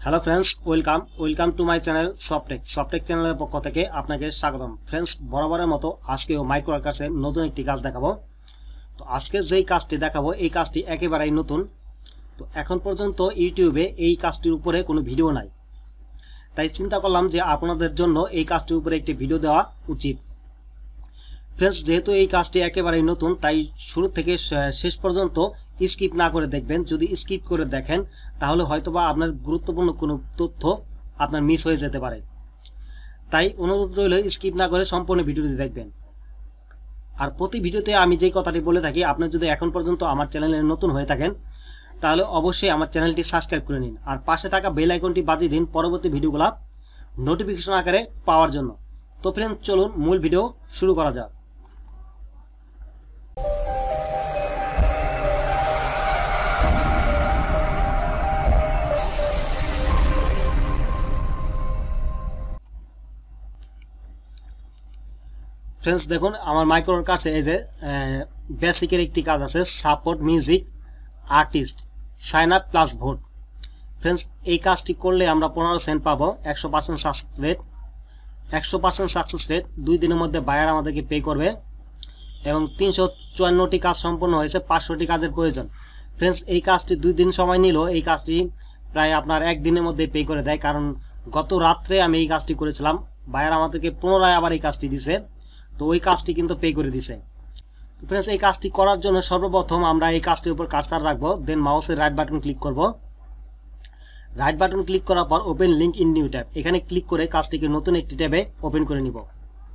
Hello friends, welcome to my channel Softech চ্যানেলের পক্ষ থেকে আপনাকে স্বাগতম। ফ্রেন্ডস, বরাবরের মতো আজকেও মাইক্রোওয়ার্কার্সের নতুন একটি কাজ দেখাবো। তো আজকে যেই কাজটি দেখাবো এই কাজটি একেবারেই নতুন। তো এখন পর্যন্ত ইউটিউবে এই কাজটির উপরে কোনো ভিডিও নাই, তাই চিন্তা করলাম যে আপনাদের জন্য এই কাজটির উপরে একটি ভিডিও দেওয়া উচিত। ফ্রেন্ডস, যেহেতু এই কাজটি একেবারেই নতুন, তাই শুরু থেকে শেষ পর্যন্ত স্কিপ না করে দেখবেন। যদি স্কিপ করে দেখেন তাহলে হয়তোবা আপনার গুরুত্বপূর্ণ কোনো তথ্য আপনার মিস হয়ে যেতে পারে। তাই অনুরোধ রইল স্কিপ না করে সম্পূর্ণ ভিডিওটি দেখবেন। আর প্রতি ভিডিওতে আমি যেই কথাটি বলে থাকি, আপনি যদি এখন পর্যন্ত আমার চ্যানেলে নতুন হয়ে থাকেন তাহলে অবশ্যই আমার চ্যানেলটি সাবস্ক্রাইব করে নিন, আর পাশে থাকা বেল আইকনটি বাজিয়ে দিন পরবর্তী ভিডিওগুলো নোটিফিকেশন আকারে পাওয়ার জন্য। তো ফ্রেন্ডস, চলুন মূল ভিডিও শুরু করা যাক। ফ্রেন্ডস, দেখুন আমার মাইক্রোওয়ার্কার্সে এই যে বেসিকের একটি কাজ আছে, support music artist sign up plus vote. Friends, এই কাজটি করলে আমরা 15 সেন্ট পাবো। 100% সাকসেস রেট। 2 দিনের মধ্যে বায়ার আমাদেরকে পে করবে এবং 354টি কাজ সম্পন্ন হয়েছে। 500টি কাজের প্রয়োজন। ফ্রেন্ডস, এই কাজটি 2 দিন সময় নিল। এই কাজটি প্রায় আপনার 1 দিনের মধ্যে পে করে দেয়, কারণ গত রাত্রে আমি এই কাজটি করেছিলাম। বায়ার আমাদেরকে পুনরায় আবার এই কাজটি দিছে, তো ওই কাজটি কিন্তু পে করে দিছে। ফ্রেন্ডস, এই কাজটি করার জন্য সর্বপ্রথম আমরা এই কাজটির উপর কার্সার রাখবো, দেন মাউসের রাইট বাটন ক্লিক করব। রাইট বাটন ক্লিক করার পর open link in new tab, এখানে ক্লিক করে কাজটিকে নতুন একটি ট্যাবে ওপেন করে নিব।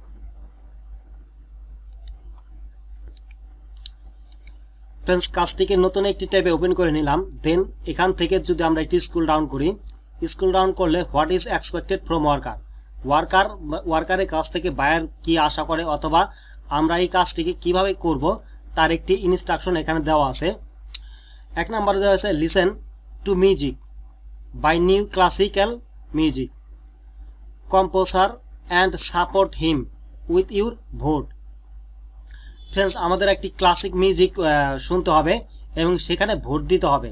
ফ্রেন্ডস, কাজটিকে নতুন একটি ট্যাবে ওপেন করে নিলাম। দেন এখান থেকে যদি আমরা একটি স্ক্রল ডাউন করি, স্ক্রল ডাউন করলে হোয়াট ইজ এক্সপেক্টেড ফ্রম ওয়ার্কারের কাছ থেকে বায়ার কি আশা করে অথবা আমরা এই কাজটিকে কিভাবে করব তার একটি ইনস্ট্রাকশন এখানে দেওয়া আছে। 1 নম্বরে দেওয়া আছে listen to music by new classical music composer and support him with your vote. Friends, আমাদের একটি ক্লাসিক মিউজিক শুনতে হবে এবং সেখানে ভোট দিতে হবে।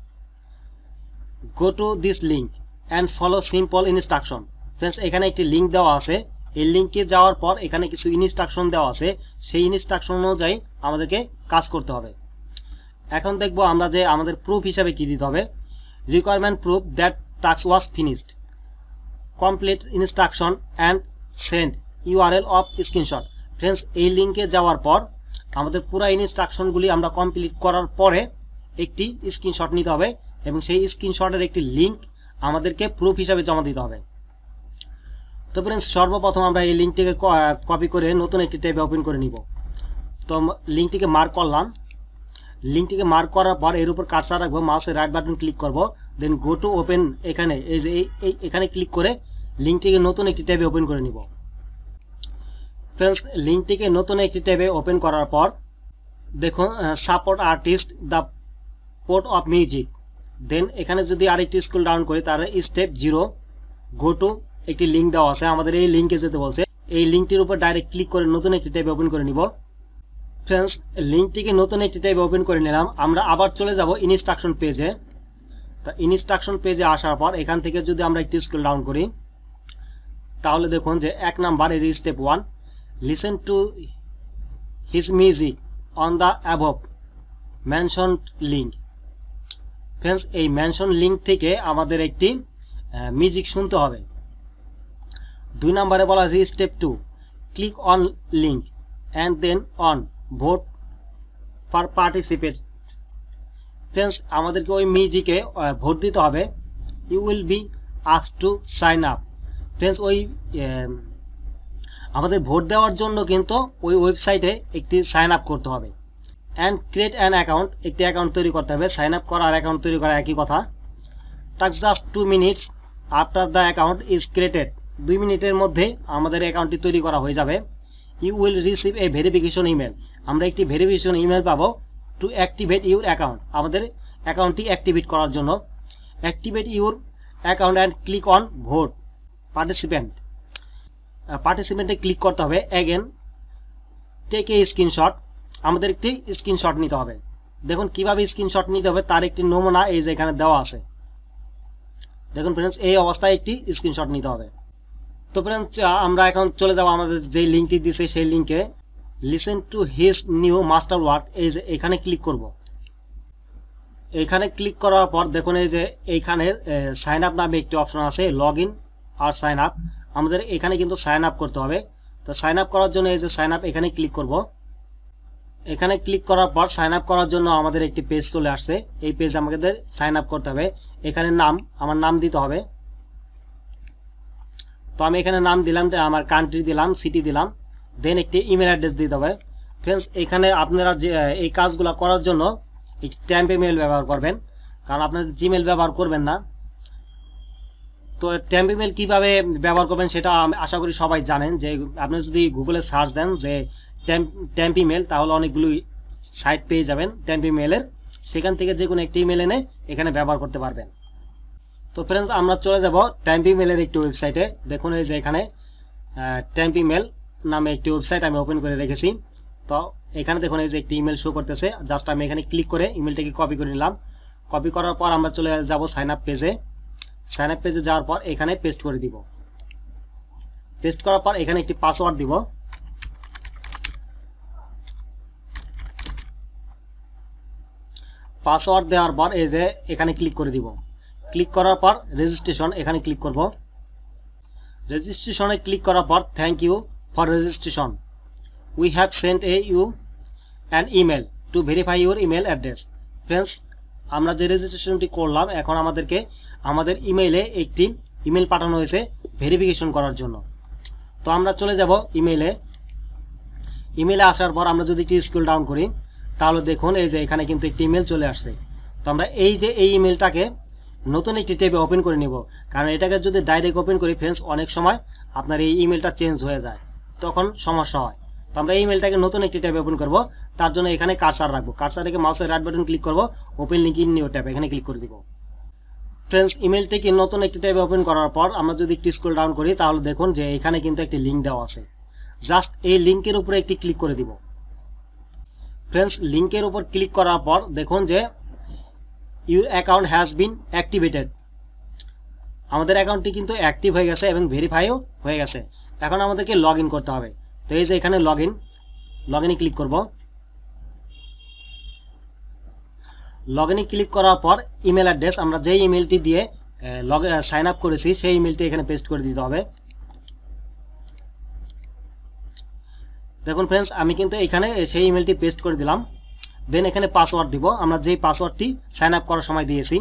Go to this link and follow simple instruction. Friends, এখানে একটি লিঙ্ক দেওয়া আছে। এই লিঙ্কে যাওয়ার পর এখানে কিছু ইনস্ট্রাকশন দেওয়া আছে, সেই ইনস্ট্রাকশন অনুযায়ী আমাদেরকে কাজ করতে হবে। এখন দেখব আমরা যে আমাদের প্রুফ হিসাবে কি দিতে হবে। Requirement proof that task was finished, complete instruction and send URL of screenshot. Friends, এই লিঙ্কে যাওয়ার পর আমাদের পুরো ইনস্ট্রাকশনগুলি আমরা কমপ্লিট করার পরে একটি স্ক্রিনশট নিতে হবে এবং সেই স্ক্রিনশটের একটি লিঙ্ক আমাদেরকে প্রুফ হিসাবে জমা দিতে হবে। তো ফ্রেন্ডস, সর্বপ্রথম আমরা এই লিঙ্কটিকে কপি করে নতুন একটি ট্যাবে ওপেন করে নিব। তো লিঙ্কটিকে মার্ক করলাম। লিঙ্কটিকে মার্ক করার পর এর উপর কার্সার রাখবো, মাউসের রাইট বাটন ক্লিক করব, দেন গো টু ওপেন, এখানে এই যে এখানে ক্লিক করে লিঙ্কটিকে নতুন একটি ট্যাবে ওপেন করে নিব। ফ্রেন্ডস, লিঙ্কটিকে নতুন একটি ট্যাবে ওপেন করার পর দেখুন support artist the port of music. Then এখানে যদি আরেকটি স্ক্রল ডাউন করি তাহলে স্টেপ 0 গো টু একটি লিঙ্ক দেওয়া আছে, আমাদের এই লিঙ্কে যেতে বলছে। এই লিঙ্কটির উপর ডাইরেক্ট ক্লিক করে নতুন একটি ট্যাবে ওপেন করে নিব। ফ্রেন্ডস, লিঙ্কটিকে নতুন একটি ট্যাবে ওপেন করে নিলাম। আমরা আবার চলে যাব ইনস্ট্রাকশন পেজে। তো ইনস্ট্রাকশন পেজে আসার পর এখান থেকে যদি আমরা একটি স্ক্রল ডাউন করি তাহলে দেখুন যে 1 নাম্বার এই যে step 1 listen to his music on the above mentioned link. Friends, এই মেনশন লিঙ্ক থেকে আমাদের একটি মিউজিক শুনতে হবে। 2 নম্বরে বলা আছে step 2 click on link and then on vote for participate. Friends, আমাদেরকে ওই মিউজিকে ভোট দিতে হবে। You will be asked to sign up. Friends, ওই আমাদের ভোট দেওয়ার জন্য কিন্তু ওই ওয়েবসাইটে একটি সাইন আপ করতে হবে। অ্যান্ড ক্রিয়েট অ্যান অ্যাকাউন্ট, একটি অ্যাকাউন্ট তৈরি করতে হবে। সাইন আপ করা আর অ্যাকাউন্ট তৈরি করা একই কথা। Takes just 2 minutes after the account is created. 2 মিনিটের মধ্যে আমাদের অ্যাকাউন্টটি তৈরি করা হয়ে যাবে। You will receive a verification email. আমরা একটি ভেরিফিকেশন ইমেল পাবো টু অ্যাক্টিভেট ইউর অ্যাকাউন্ট, আমাদের অ্যাকাউন্টটি অ্যাক্টিভেট করার জন্য। Activate your account and click on vote পার্টিসিপেন্টে ক্লিক করতে হবে। অ্যাগেন টেক এ স্ক্রিনশট, আমাদের একটি স্ক্রিনশট নিতে হবে। দেখুন কিভাবে স্ক্রিনশট নিতে হবে তার একটি নমুনা এই যে এখানে দেওয়া আছে। দেখুন ফ্রেন্ডস এই অবস্থায় একটি স্ক্রিনশট নিতে হবে। তো ফ্রেন্ডস আমরা এখন চলে যাব আমাদের যে লিঙ্কটি দিয়েছে সেই লিঙ্কে, listen to his new master work, এই যে এখানে ক্লিক করব। এখানে ক্লিক করার পর দেখুন এই যে এইখানে সাইন আপ নামে একটি অপশন আছে, লগ ইন আর সাইন আপ। আমাদের এখানে কিন্তু সাইন আপ করতে হবে। তো সাইন আপ করার জন্য এই যে সাইন আপ এখানে ক্লিক করব। এখানে ক্লিক করার পর সাইন আপ করার জন্য আমাদের একটি পেজ চলে আসছে। এই পেজ আমাদের সাইন আপ করতে হবে। এখানে আমার নাম দিতে হবে। তো আমি এখানে নাম দিলাম, আমার কান্ট্রি দিলাম, সিটি দিলাম, দেন একটি ইমেল অ্যাড্রেস দিতে হবে। ফ্রেন্ডস এখানে আপনারা যে এই কাজগুলো করার জন্য একটি ট্যাম্প ইমেল ব্যবহার করবেন, কারণ আপনাদের জিমেল ব্যবহার করবেন না। তো ট্যাম্প ইমেল কীভাবে ব্যবহার করবেন সেটা আশা করি সবাই জানেন। যে আপনি যদি গুগলে সার্চ দেন যে ট্যাম্প ইমেল, তাহলে অনেকগুলো সাইট পেয়ে যাবেন ট্যাম্প ইমেলের। সেখান থেকে যে কোনো একটি ইমেল এনে এখানে ব্যবহার করতে পারবেন। তো ফ্রেন্ডস আমরা চলে যাব ট্যাম্প ইমেলের একটি ওয়েবসাইটে। দেখুন এই যে এখানে ট্যাম্প ইমেল নামে একটি ওয়েবসাইট আমি ওপেন করে রেখেছি। তো এখানে দেখুন এই যে একটি ইমেল শো করতেছে। জাস্ট আমি এখানে ক্লিক করে ইমেলটাকে কপি করে নিলাম। কপি করার পর আমরা চলে যাব সাইন আপ পেজে। সাইন আপ পেজে যাওয়ার পর এখানে পেস্ট করে দিব। পেস্ট করার পর এখানে একটি পাসওয়ার্ড দিব। পাসওয়ার্ড দেওয়ার পর এই যে এখানে ক্লিক করে দিব। ক্লিক করার পর রেজিস্ট্রেশন এখানে ক্লিক করব। রেজিস্ট্রেশনে ক্লিক করার পর thank you for registration, we have sent you an email to verify your email address. Friends আমরা যে রেজিস্ট্রেশনটি করলাম, এখন আমাদেরকে আমাদের ইমেইলে একটি ইমেল পাঠানো হয়েছে ভেরিফিকেশন করার জন্য। তো আমরা চলে যাব ইমেইলে। ইমেইলে আসার পর আমরা যদি একটু স্ক্রল ডাউন করি, তাহলে দেখুন এই যে এখানে কিন্তু একটি ইমেল চলে আসছে। তো আমরা এই ইমেলটাকে নতুন একটি ট্যাবে ওপেন করে নিব, কারণ এটাকে যদি ডাইরেক্ট ওপেন করি ফ্রেন্ডস অনেক সময় আপনার এই ইমেলটা চেঞ্জ হয়ে যায়, তখন সমস্যা হয়। তো আমরা এই ইমেলটাকে নতুন একটি ট্যাবে ওপেন করব। তার জন্য এখানে কার্সার রাখবো। কার্সার রেখে মাউসের রাইট বাটন ক্লিক করব, open link in new tab এখানে ক্লিক করে দিব। ফ্রেন্ডস ইমেলটিকে নতুন একটি ট্যাবে ওপেন করার পর আমরা যদি একটু স্ক্রল ডাউন করি, তাহলে দেখুন যে এখানে কিন্তু একটি লিঙ্ক দেওয়া আছে। জাস্ট এই লিঙ্কের উপরে একটি ক্লিক করে দিব। ফ্রেন্ডস লিঙ্কের উপর ক্লিক করার পর দেখুন যে your account has been activated, আমাদের অ্যাকাউন্টটি কিন্তু অ্যাক্টিভ হয়ে গেছে এবং ভেরিফাইও হয়ে গেছে। এখন আমাদেরকে লগ ইন করতে হবে। তো এই যে এখানে লগ ইনে ক্লিক করব। লগ ইনে ক্লিক করার পর ইমেল অ্যাড্রেস, আমরা যেই ইমেলটি দিয়ে সাইন আপ করেছি সেই ইমেলটি এখানে পেস্ট করে দিতে হবে। দেখুন ফ্রেন্ডস আমি কিন্তু এখানে সেই ইমেলটি পেস্ট করে দিলাম। দেন এখানে পাসওয়ার্ড দিব, আমরা যেই পাসওয়ার্ডটি সাইন আপ করার সময় দিয়েছি।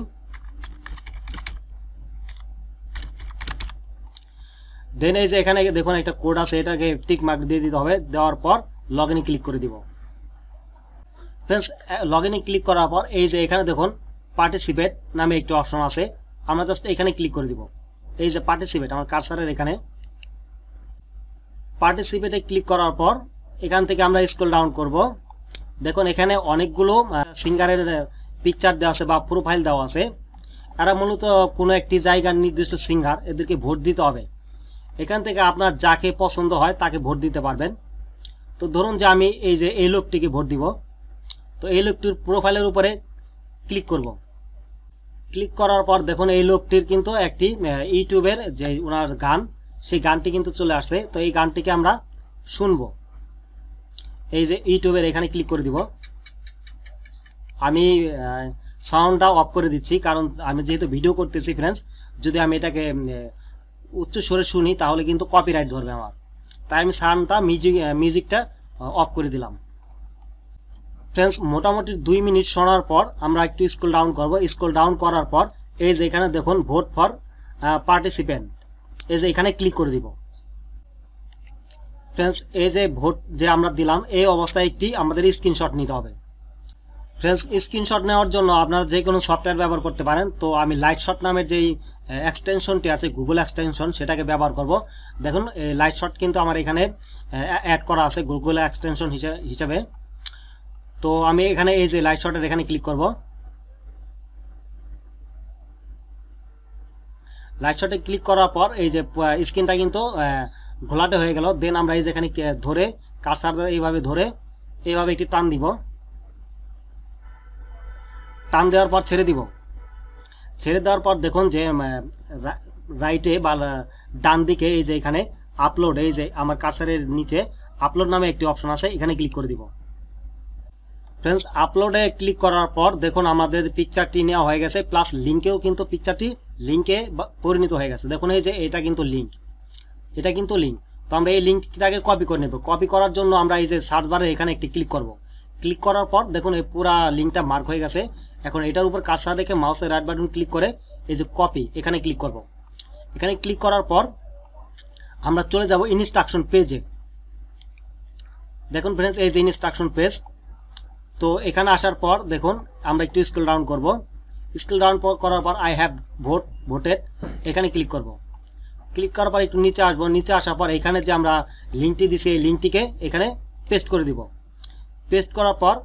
দেন এই যে এখানে দেখুন একটা কোড আছে, এটাকে টিক মার্ক দিয়ে দিতে হবে। দেওয়ার পর লগ ইনে ক্লিক করে দিব। ফ্রেন্ডস লগ ইনে ক্লিক করার পর এই যে এখানে দেখুন পার্টিসিপেট নামে একটি অপশন আছে, আমরা জাস্ট এখানে ক্লিক করে দিব। এই যে পার্টিসিপেট, আমার কার্সারের এখানে পার্টিসিপেটে ক্লিক করার পর এখান থেকে আমরা স্ক্রল ডাউন করব। দেখুন এখানে অনেকগুলো সিঙ্গারের পিকচার দেওয়া আছে বা প্রোফাইল দেওয়া আছে। এরা মূলত কোনো একটি জায়গার নির্দিষ্ট সিঙ্গার, এদেরকে ভোট দিতে হবে। এখান থেকে আপনার যাকে পছন্দ হয় তাকে ভোট দিতে পারবেন। তো ধরুন যে আমি এই লোকটিকে ভোট দিব। তো এই লোকটির প্রোফাইলের উপরে ক্লিক করব। ক্লিক করার পর দেখুন এই লোকটির কিন্তু একটি ইউটিউবের যে ওনার গান, সেই গানটি কিন্তু চলে আসছে। তো এই গানটিকে আমরা শুনবো। এই যে ইউটিউবের এখানে ক্লিক করে দিব। আমি সাউন্ডটা অফ করে দিচ্ছি, কারণ আমি যেহেতু ভিডিও করতেছি ফ্রেন্ডস, যদি আমি এটাকে উচ্চ স্বরে শুনি তাহলে কিন্তু কপিরাইট ধরবে আমার। তাই আমি সাউন্ডটা মিউজিকটা অফ করে দিলাম। ফ্রেন্ডস মোটামুটি 2 মিনিট শোনার পর আমরা একটু স্ক্রল ডাউন করব। স্ক্রল ডাউন করার পর এই যে এখানে দেখুন ভোট ফর পার্টিসিপেন্ট, এই যে এখানে ক্লিক করে দিব। ফ্রেন্ডস এই যে ভোট যে আমরা দিলাম, এই অবস্থায় একটি আমাদের স্ক্রিনশট নিতে হবে। ফ্রেন্ডস স্ক্রিনশট নেওয়ার জন্য আপনারা যে কোনো সফটওয়্যার ব্যবহার করতে পারেন। তো আমি লাইট শট নামের যেই এক্সটেনশনটি আছে, গুগল এক্সটেনশন, সেটাকে ব্যবহার করব। দেখুন লাইট শট কিন্তু আমার এখানে অ্যাড করা আছে গুগল এক্সটেনশন হিসাবে। তো আমি এখানে এই যে লাইট শটের এখানে ক্লিক করব। লাইট শটে ক্লিক করার পর এই যে স্ক্রিনটা কিন্তু ঘোলাটে হয়ে গেল। দেন আমরা এই যে এখানে ধরে কার্সার এইভাবে ধরে এইভাবে একটি টান দিব। টান দেওয়ার পর ছেড়ে দিব। ছেড়ে দেওয়ার পর দেখুন যে রাইটে বা ডান দিকে এই যে এখানে আপলোড, এই যে আমার কার্সারের নিচে আপলোড নামে একটি অপশন আছে, এখানে ক্লিক করে দিব। ফ্রেন্ডস, আপলোডে ক্লিক করার পর দেখুন আমাদের পিকচারটি নেওয়া হয়ে গেছে, প্লাস লিঙ্কেও কিন্তু পিকচারটি লিঙ্কে পরিণত হয়ে গেছে। দেখুন এই যে এটা কিন্তু লিঙ্ক, এটা কিন্তু লিঙ্ক। তো আমরা এই লিঙ্কটাকে কপি করে নেব। কপি করার জন্য আমরা এই যে সার্চ বারে এখানে একটি ক্লিক করব। ক্লিক করার পর দেখুন এই পুরা লিঙ্কটা মার্ক হয়ে গেছে। এখন এটার উপর কার্সার রেখে মাউসের রাইট বাটন ক্লিক করে এই যে কপি, এখানে ক্লিক করব। এখানে ক্লিক করার পর আমরা চলে যাব ইনস্ট্রাকশন পেজে। দেখুন ফ্রেন্ডস, এই যে ইনস্ট্রাকশন পেজ। তো এখানে আসার পর দেখুন আমরা একটু স্ক্রল ডাউন করব। স্ক্রল ডাউন করার পর আই হ্যাভ ভোটেড, এখানে ক্লিক করব। ক্লিক করার পর একটু নিচে আসবো। নিচে আসার পর এখানে যে আমরা লিঙ্কটি দিছি এই লিঙ্কটিকে এখানে পেস্ট করে দিব। পেস্ট করার পর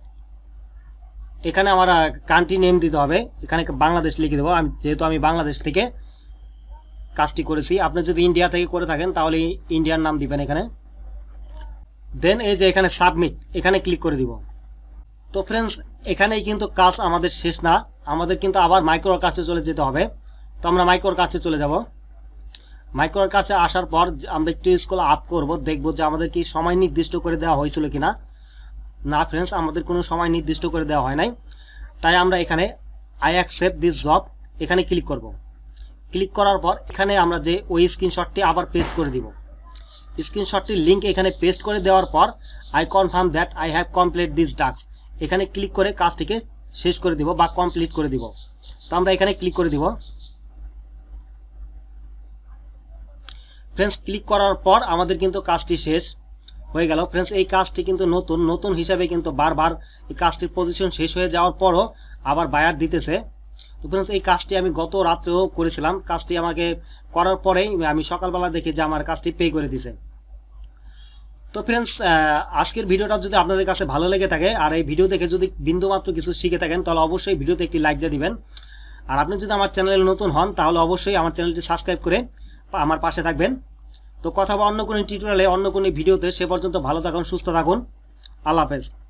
এখানে আমার কান্ট্রি নেম দিতে হবে, এখানে বাংলাদেশ লিখে দেবো, যেহেতু আমি বাংলাদেশ থেকে কাজটি করেছি। আপনি যদি ইন্ডিয়া থেকে করে থাকেন তাহলে ইন্ডিয়ার নাম দিবেন এখানে। দেন এই যে এখানে সাবমিট, এখানে ক্লিক করে দিব। তো ফ্রেন্ডস, এখানেই কিন্তু কাজ আমাদের শেষ না, আমাদের কিন্তু আবার মাইক্রোওয়ার্কার্সে চলে যেতে হবে। তো আমরা মাইক্রোওয়ার্কার্সে চলে যাব। মাইক্রোওয়ার্কার্সে আসার পর আমরা একটু স্ক্রল আপ করব, দেখব যে আমাদের কি সময় নির্দিষ্ট করে দেওয়া হয়েছিল কিনা। না ফ্রেন্ডস, আমাদের কোনো সময় নির্দিষ্ট করে দেওয়া হয় নাই। তাই আমরা এখানে আই অ্যাকসেপ্ট দিস জব, এখানে ক্লিক করব। ক্লিক করার পর এখানে আমরা যে ওই স্ক্রিনশটটি আবার পেস্ট করে দিব। স্ক্রিনশটটির লিঙ্ক এখানে পেস্ট করে দেওয়ার পর I confirm that I have complete this task, এখানে ক্লিক করে কাজটিকে শেষ করে দিব বা কমপ্লিট করে দিব। তো আমরা এখানে ক্লিক করে দিব। ফ্রেন্ডস, ক্লিক করার পর আমাদের কিন্তু কাজটি শেষ হয়ে গেল। ফ্রেন্ডস, এই কাজটি কিন্তু নতুন হিসাবে কিন্তু বারবার এই কাজটির পজিশন শেষ হয়ে যাওয়ার পরও আবার বায়ার দিতেছে। তো ফ্রেন্ডস, এই কাজটি আমি গত রাত্রেও করেছিলাম। কাজটি আমাকে করার পরেই আমি সকালবেলা দেখি যে আমার কাজটি পে করে দিছে। তো ফ্রেন্ডস, আজকের ভিডিওটা যদি আপনাদের কাছে ভালো লেগে থাকে আর এই ভিডিও দেখে যদি বিন্দুমাত্র কিছু শিখে থাকেন তাহলে অবশ্যই ভিডিওতে একটি লাইক দিয়ে দিবেন। আর আপনি যদি আমার চ্যানেলে নতুন হন তাহলে অবশ্যই আমার চ্যানেলটি সাবস্ক্রাইব করে আমার পাশে থাকবেন। তো কথা বা অন্য কোনো টিউটোরিয়ালে অন্য কোনো ভিডিওতে, সে পর্যন্ত ভালো থাকুন, সুস্থ থাকুন। আল্লাহ হাফেজ।